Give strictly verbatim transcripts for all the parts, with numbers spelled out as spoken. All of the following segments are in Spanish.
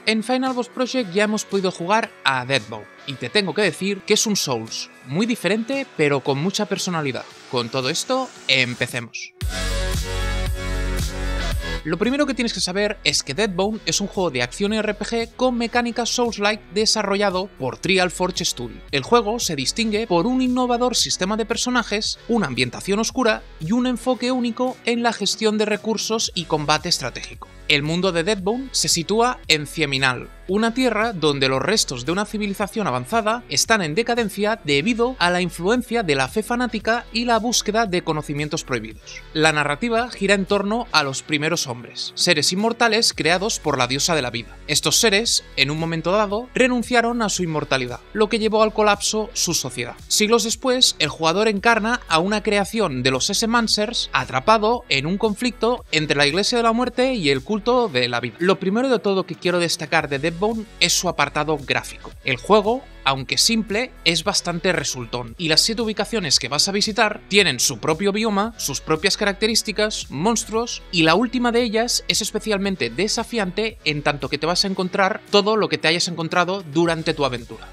En Final Boss Project ya hemos podido jugar a Deadbone, y te tengo que decir que es un Souls muy diferente pero con mucha personalidad. Con todo esto, empecemos. Lo primero que tienes que saber es que Deadbone es un juego de acción R P G con mecánicas Souls-like desarrollado por Trial Forge Studio. El juego se distingue por un innovador sistema de personajes, una ambientación oscura y un enfoque único en la gestión de recursos y combate estratégico. El mundo de Deadbone se sitúa en Cieminal, una tierra donde los restos de una civilización avanzada están en decadencia debido a la influencia de la fe fanática y la búsqueda de conocimientos prohibidos. La narrativa gira en torno a los primeros hombres, seres inmortales creados por la diosa de la vida. Estos seres, en un momento dado, renunciaron a su inmortalidad, lo que llevó al colapso su sociedad. Siglos después, el jugador encarna a una creación de los S-Mancers atrapado en un conflicto entre la Iglesia de la Muerte y el culto de la vida. Lo primero de todo que quiero destacar de Deadbone es su apartado gráfico. El juego, aunque simple, es bastante resultón, y las siete ubicaciones que vas a visitar tienen su propio bioma, sus propias características, monstruos, y la última de ellas es especialmente desafiante en tanto que te vas a encontrar todo lo que te hayas encontrado durante tu aventura.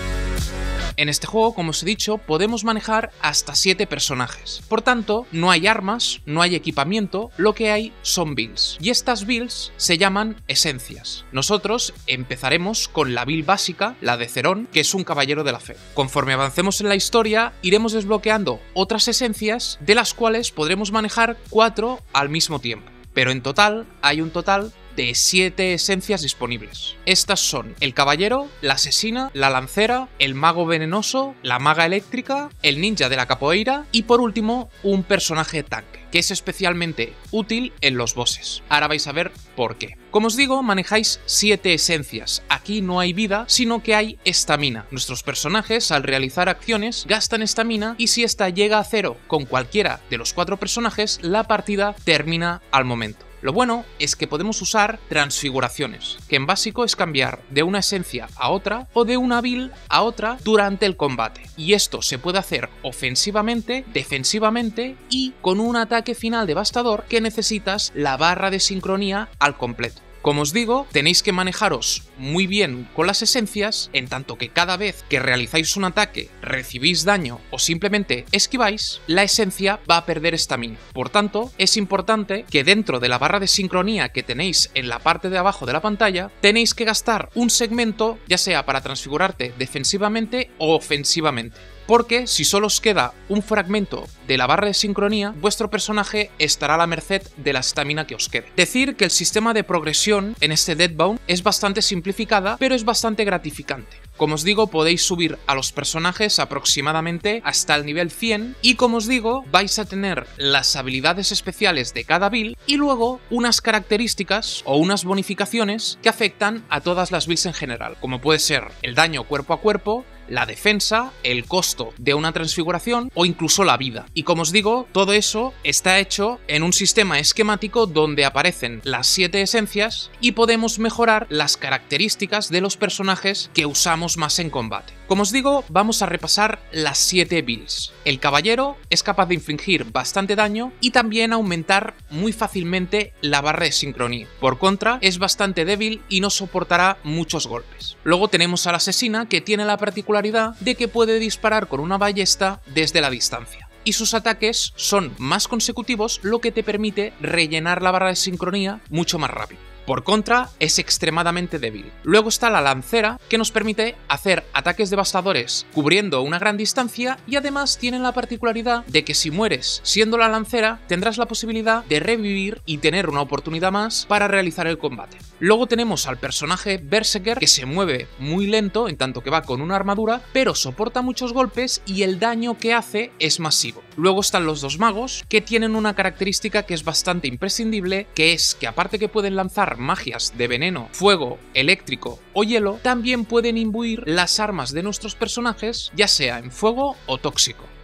En este juego, como os he dicho, podemos manejar hasta siete personajes. Por tanto, no hay armas, no hay equipamiento, lo que hay son builds. Y estas builds se llaman esencias. Nosotros empezaremos con la build básica, la de Cerón, que es un caballero de la fe. Conforme avancemos en la historia, iremos desbloqueando otras esencias, de las cuales podremos manejar cuatro al mismo tiempo. Pero en total, hay un total de siete esencias disponibles. Estas son el caballero, la asesina, la lancera, el mago venenoso, la maga eléctrica, el ninja de la capoeira y por último un personaje tanque, que es especialmente útil en los bosses. Ahora vais a ver por qué. Como os digo, manejáis siete esencias. Aquí no hay vida, sino que hay estamina. Nuestros personajes, al realizar acciones, gastan estamina y si esta llega a cero con cualquiera de los cuatro personajes, la partida termina al momento. Lo bueno es que podemos usar transfiguraciones, que en básico es cambiar de una esencia a otra o de una build a otra durante el combate. Y esto se puede hacer ofensivamente, defensivamente y con un ataque final devastador que necesitas la barra de sincronía al completo. Como os digo, tenéis que manejaros muy bien con las esencias, en tanto que cada vez que realizáis un ataque, recibís daño o simplemente esquiváis, la esencia va a perder estamina. Por tanto, es importante que dentro de la barra de sincronía que tenéis en la parte de abajo de la pantalla, tenéis que gastar un segmento, ya sea para transfigurarte defensivamente o ofensivamente. Porque si solo os queda un fragmento de la barra de sincronía, vuestro personaje estará a la merced de la estamina que os quede. Decir que el sistema de progresión en este Deadbone es bastante simplificada, pero es bastante gratificante. Como os digo, podéis subir a los personajes aproximadamente hasta el nivel cien y como os digo, vais a tener las habilidades especiales de cada build y luego unas características o unas bonificaciones que afectan a todas las builds en general, como puede ser el daño cuerpo a cuerpo, la defensa, el costo de una transfiguración o incluso la vida. Y como os digo, todo eso está hecho en un sistema esquemático donde aparecen las siete esencias y podemos mejorar las características de los personajes que usamos más en combate. Como os digo, vamos a repasar las siete builds. El caballero es capaz de infligir bastante daño y también aumentar muy fácilmente la barra de sincronía. Por contra, es bastante débil y no soportará muchos golpes. Luego tenemos a la asesina, que tiene la particularidad de que puede disparar con una ballesta desde la distancia. Y sus ataques son más consecutivos, lo que te permite rellenar la barra de sincronía mucho más rápido. Por contra, es extremadamente débil. Luego está la lancera, que nos permite hacer ataques devastadores cubriendo una gran distancia y además tiene la particularidad de que si mueres siendo la lancera, tendrás la posibilidad de revivir y tener una oportunidad más para realizar el combate. Luego tenemos al personaje Berserker, que se mueve muy lento en tanto que va con una armadura, pero soporta muchos golpes y el daño que hace es masivo. Luego están los dos magos, que tienen una característica que es bastante imprescindible, que es que aparte que pueden lanzar magias de veneno, fuego, eléctrico o hielo, también pueden imbuir las armas de nuestros personajes, ya sea en fuego o tóxico.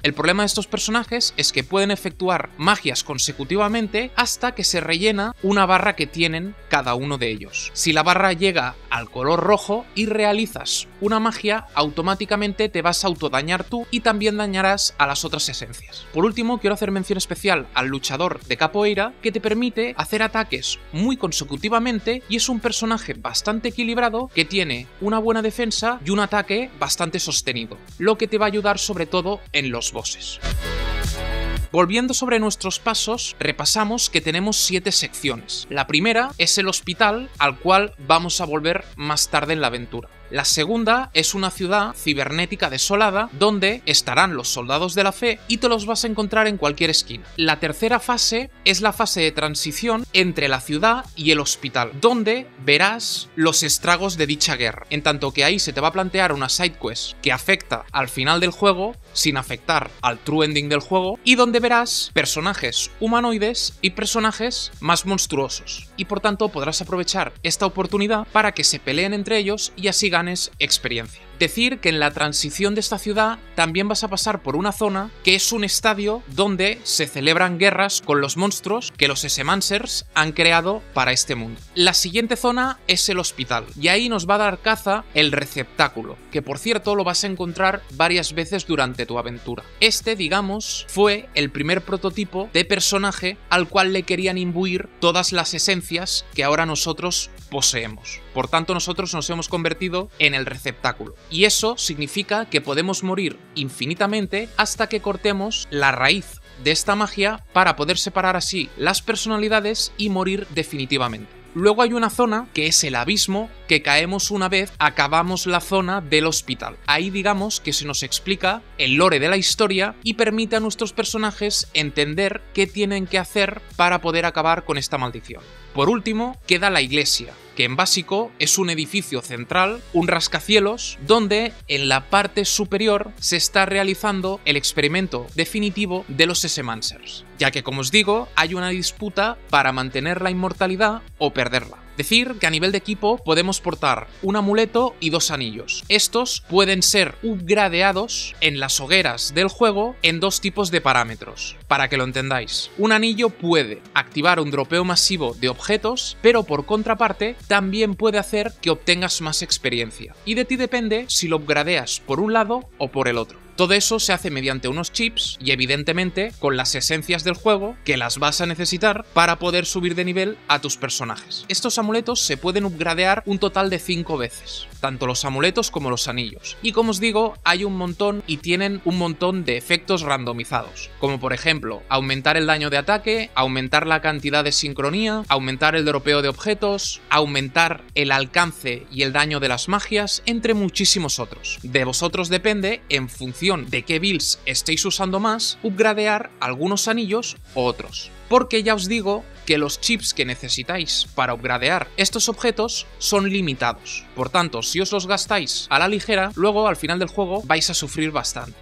El problema de estos personajes es que pueden efectuar magias consecutivamente hasta que se rellena una barra que tienen cada uno de ellos. Si la barra llega al color rojo y realizas una magia, automáticamente te vas a autodañar tú y también dañarás a las otras esencias. Por último, quiero hacer mención especial al luchador de capoeira, que te permite hacer ataques muy consecutivamente y es un personaje bastante equilibrado que tiene una buena defensa y un ataque bastante sostenido, lo que te va a ayudar sobre todo en los bosses. Volviendo sobre nuestros pasos, repasamos que tenemos siete secciones. La primera es el hospital, al cual vamos a volver más tarde en la aventura. La segunda es una ciudad cibernética desolada donde estarán los soldados de la fe y te los vas a encontrar en cualquier esquina. La tercera fase es la fase de transición entre la ciudad y el hospital, donde verás los estragos de dicha guerra, en tanto que ahí se te va a plantear una side quest que afecta al final del juego sin afectar al true ending del juego y donde verás personajes humanoides y personajes más monstruosos y por tanto podrás aprovechar esta oportunidad para que se peleen entre ellos y así ganes experiencia. Decir que en la transición de esta ciudad también vas a pasar por una zona que es un estadio donde se celebran guerras con los monstruos que los S-Mancers han creado para este mundo. La siguiente zona es el hospital y ahí nos va a dar caza el receptáculo, que por cierto lo vas a encontrar varias veces durante tu aventura. Este, digamos, fue el primer prototipo de personaje al cual le querían imbuir todas las esencias que ahora nosotros poseemos. Por tanto, nosotros nos hemos convertido en el receptáculo. Y eso significa que podemos morir infinitamente hasta que cortemos la raíz de esta magia para poder separar así las personalidades y morir definitivamente. Luego hay una zona que es el abismo, que caemos una vez acabamos la zona del hospital. Ahí digamos que se nos explica el lore de la historia y permite a nuestros personajes entender qué tienen que hacer para poder acabar con esta maldición. Por último, queda la iglesia, que en básico es un edificio central, un rascacielos, donde en la parte superior se está realizando el experimento definitivo de los S-Mancers, ya que, como os digo, hay una disputa para mantener la inmortalidad o perderla. Decir que a nivel de equipo podemos portar un amuleto y dos anillos. Estos pueden ser upgradeados en las hogueras del juego en dos tipos de parámetros, para que lo entendáis. Un anillo puede activar un dropeo masivo de objetos, pero por contraparte también puede hacer que obtengas más experiencia. Y de ti depende si lo upgradeas por un lado o por el otro. Todo eso se hace mediante unos chips y evidentemente con las esencias del juego que las vas a necesitar para poder subir de nivel a tus personajes. Estos amuletos se pueden upgradear un total de cinco veces, tanto los amuletos como los anillos. Y como os digo, hay un montón y tienen un montón de efectos randomizados, como por ejemplo, aumentar el daño de ataque, aumentar la cantidad de sincronía, aumentar el dropeo de objetos, aumentar el alcance y el daño de las magias, entre muchísimos otros. De vosotros depende, en función de qué builds estéis usando más, upgradear algunos anillos u otros. Porque ya os digo que los chips que necesitáis para upgradear estos objetos son limitados. Por tanto, si os los gastáis a la ligera, luego al final del juego vais a sufrir bastante.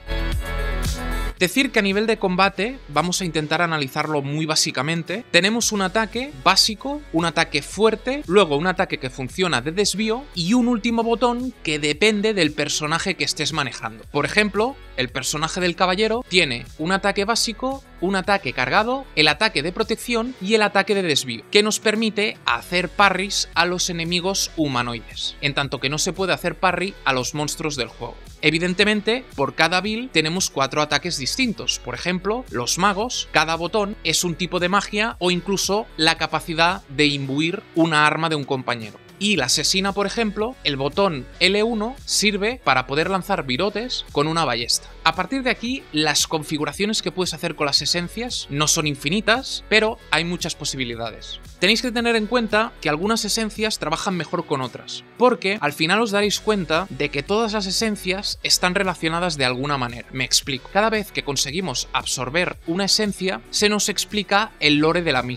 Decir que a nivel de combate, vamos a intentar analizarlo muy básicamente, tenemos un ataque básico, un ataque fuerte, luego un ataque que funciona de desvío y un último botón que depende del personaje que estés manejando. Por ejemplo, el personaje del caballero tiene un ataque básico, un ataque cargado, el ataque de protección y el ataque de desvío, que nos permite hacer parries a los enemigos humanoides, en tanto que no se puede hacer parry a los monstruos del juego. Evidentemente, por cada build tenemos cuatro ataques distintos. Por ejemplo, los magos, cada botón es un tipo de magia o incluso la capacidad de imbuir una arma de un compañero. Y la asesina, por ejemplo, el botón L uno sirve para poder lanzar virotes con una ballesta. A partir de aquí, las configuraciones que puedes hacer con las esencias no son infinitas, pero hay muchas posibilidades. Tenéis que tener en cuenta que algunas esencias trabajan mejor con otras, porque al final os daréis cuenta de que todas las esencias están relacionadas de alguna manera. Me explico. Cada vez que conseguimos absorber una esencia, se nos explica el lore de la misma.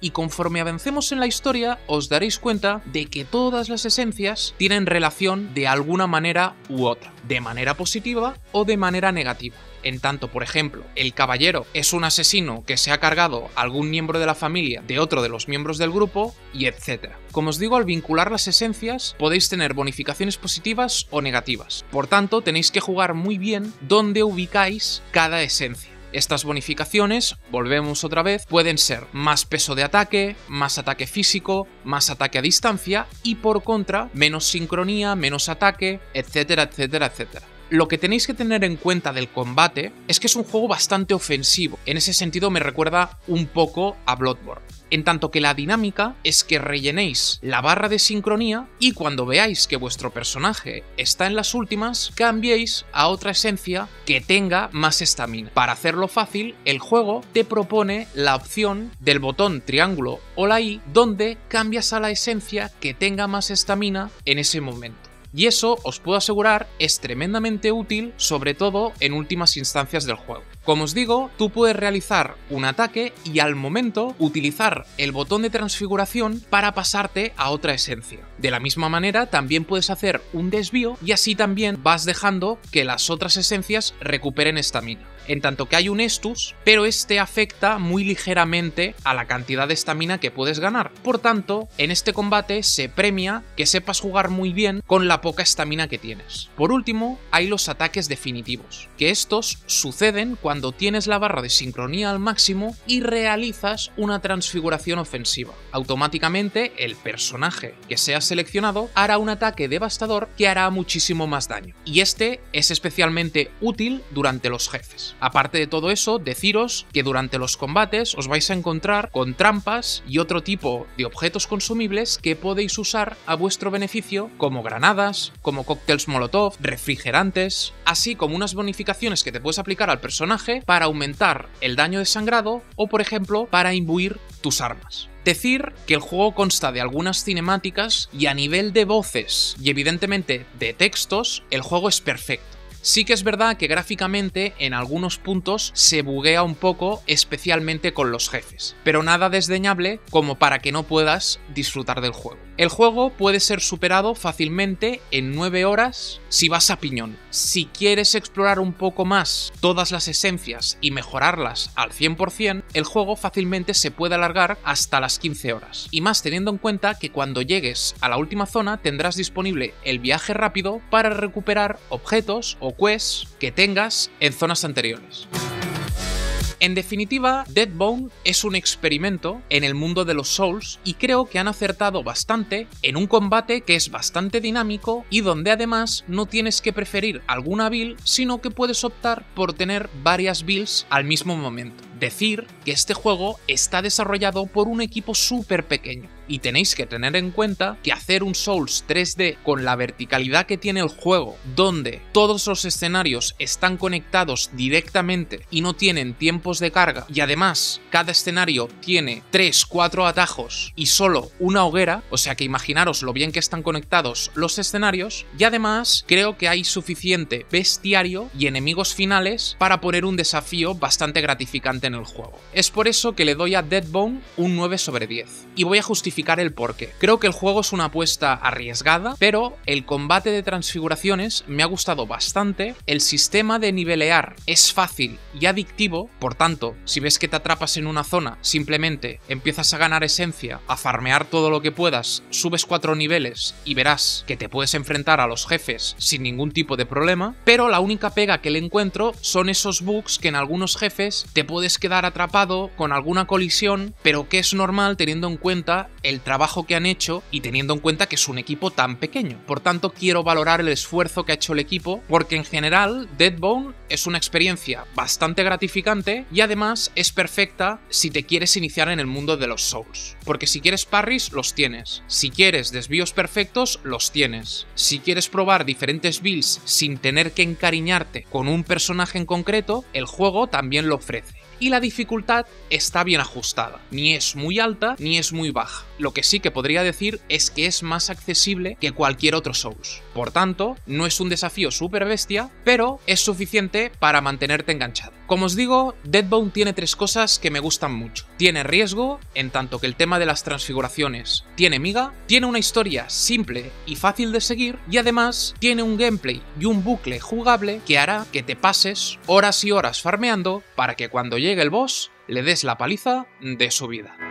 y conforme avancemos en la historia os daréis cuenta de que todas las esencias tienen relación de alguna manera u otra, de manera positiva o de manera negativa. En tanto, por ejemplo, el caballero es un asesino que se ha cargado a algún miembro de la familia de otro de los miembros del grupo, y etcétera. Como os digo, al vincular las esencias podéis tener bonificaciones positivas o negativas. Por tanto, tenéis que jugar muy bien dónde ubicáis cada esencia. Estas bonificaciones, volvemos otra vez, pueden ser más peso de ataque, más ataque físico, más ataque a distancia y por contra, menos sincronía, menos ataque, etcétera, etcétera, etcétera. Lo que tenéis que tener en cuenta del combate es que es un juego bastante ofensivo. En ese sentido me recuerda un poco a Bloodborne. En tanto que la dinámica es que rellenéis la barra de sincronía y cuando veáis que vuestro personaje está en las últimas, cambiéis a otra esencia que tenga más estamina. Para hacerlo fácil, el juego te propone la opción del botón triángulo o la I donde cambias a la esencia que tenga más estamina en ese momento. Y eso, os puedo asegurar, es tremendamente útil, sobre todo en últimas instancias del juego. Como os digo, tú puedes realizar un ataque y al momento utilizar el botón de transfiguración para pasarte a otra esencia. De la misma manera, también puedes hacer un desvío y así también vas dejando que las otras esencias recuperen estamina. En tanto que hay un Estus, pero este afecta muy ligeramente a la cantidad de estamina que puedes ganar. Por tanto, en este combate se premia que sepas jugar muy bien con la poca estamina que tienes. Por último, hay los ataques definitivos, que estos suceden cuando tienes la barra de sincronía al máximo y realizas una transfiguración ofensiva. Automáticamente, el personaje que sea seleccionado hará un ataque devastador que hará muchísimo más daño. Y este es especialmente útil durante los jefes. Aparte de todo eso, deciros que durante los combates os vais a encontrar con trampas y otro tipo de objetos consumibles que podéis usar a vuestro beneficio, como granadas, como cócteles molotov, refrigerantes, así como unas bonificaciones que te puedes aplicar al personaje para aumentar el daño de sangrado o, por ejemplo, para imbuir tus armas. Decir que el juego consta de algunas cinemáticas y a nivel de voces y evidentemente de textos, el juego es perfecto. Sí que es verdad que gráficamente en algunos puntos se buguea un poco, especialmente con los jefes, pero nada desdeñable como para que no puedas disfrutar del juego. El juego puede ser superado fácilmente en nueve horas si vas a piñón. Si quieres explorar un poco más todas las esencias y mejorarlas al cien por cien, el juego fácilmente se puede alargar hasta las quince horas. Y más teniendo en cuenta que cuando llegues a la última zona tendrás disponible el viaje rápido para recuperar objetos o quests que tengas en zonas anteriores. En definitiva, Deadbone es un experimento en el mundo de los Souls y creo que han acertado bastante en un combate que es bastante dinámico y donde además no tienes que preferir alguna build, sino que puedes optar por tener varias builds al mismo momento. Decir que este juego está desarrollado por un equipo súper pequeño y tenéis que tener en cuenta que hacer un Souls tres D con la verticalidad que tiene el juego, donde todos los escenarios están conectados directamente y no tienen tiempos de carga y además cada escenario tiene tres cuatro atajos y solo una hoguera, o sea que imaginaros lo bien que están conectados los escenarios, y además creo que hay suficiente bestiario y enemigos finales para poner un desafío bastante gratificante en el juego. Es por eso que le doy a Deadbone un nueve sobre diez. Y voy a justificar el porqué. Creo que el juego es una apuesta arriesgada, pero el combate de transfiguraciones me ha gustado bastante. El sistema de nivelear es fácil y adictivo, por tanto, si ves que te atrapas en una zona, simplemente empiezas a ganar esencia, a farmear todo lo que puedas, subes cuatro niveles y verás que te puedes enfrentar a los jefes sin ningún tipo de problema, pero la única pega que le encuentro son esos bugs que en algunos jefes te puedes quedar atrapado con alguna colisión, pero que es normal teniendo en cuenta el trabajo que han hecho y teniendo en cuenta que es un equipo tan pequeño. Por tanto, quiero valorar el esfuerzo que ha hecho el equipo, porque en general Deadbone es una experiencia bastante gratificante y además es perfecta si te quieres iniciar en el mundo de los Souls. Porque si quieres parries, los tienes. Si quieres desvíos perfectos, los tienes. Si quieres probar diferentes builds sin tener que encariñarte con un personaje en concreto, el juego también lo ofrece. Y la dificultad está bien ajustada, ni es muy alta ni es muy baja. Lo que sí que podría decir es que es más accesible que cualquier otro Souls. Por tanto, no es un desafío súper bestia, pero es suficiente para mantenerte enganchado. Como os digo, Deadbone tiene tres cosas que me gustan mucho. Tiene riesgo, en tanto que el tema de las transfiguraciones tiene miga, tiene una historia simple y fácil de seguir, y además tiene un gameplay y un bucle jugable que hará que te pases horas y horas farmeando para que cuando llegue el boss le des la paliza de su vida.